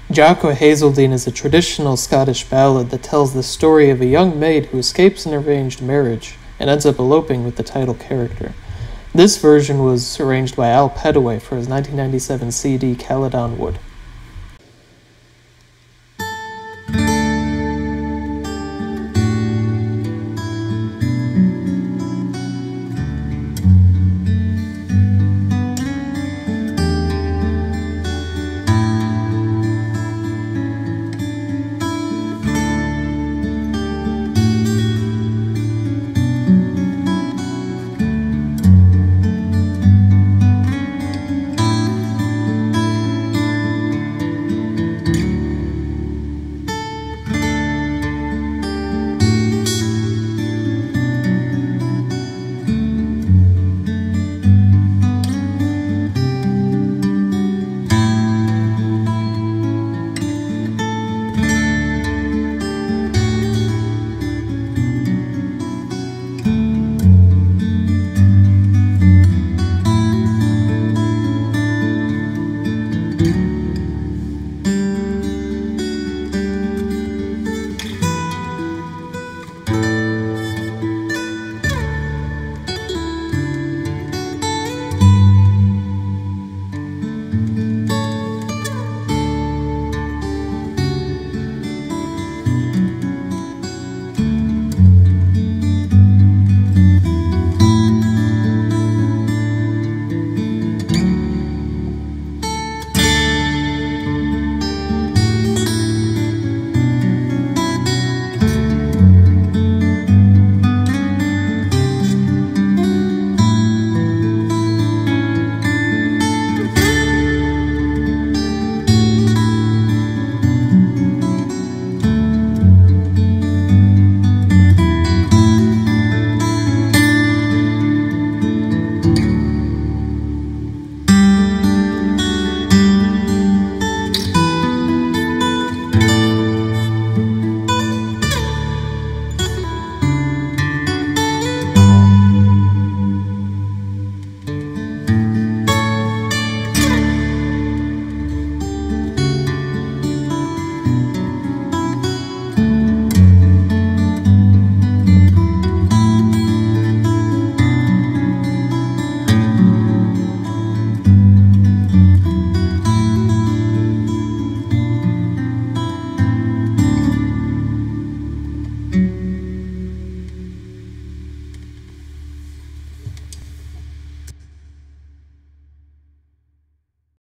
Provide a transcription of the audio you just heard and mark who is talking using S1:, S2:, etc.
S1: Jock o' Hazeldean is a traditional Scottish ballad that tells the story of a young maid who escapes an arranged marriage and ends up eloping with the title character. This version was arranged by Al Petaway for his 1997 CD Caledon Wood.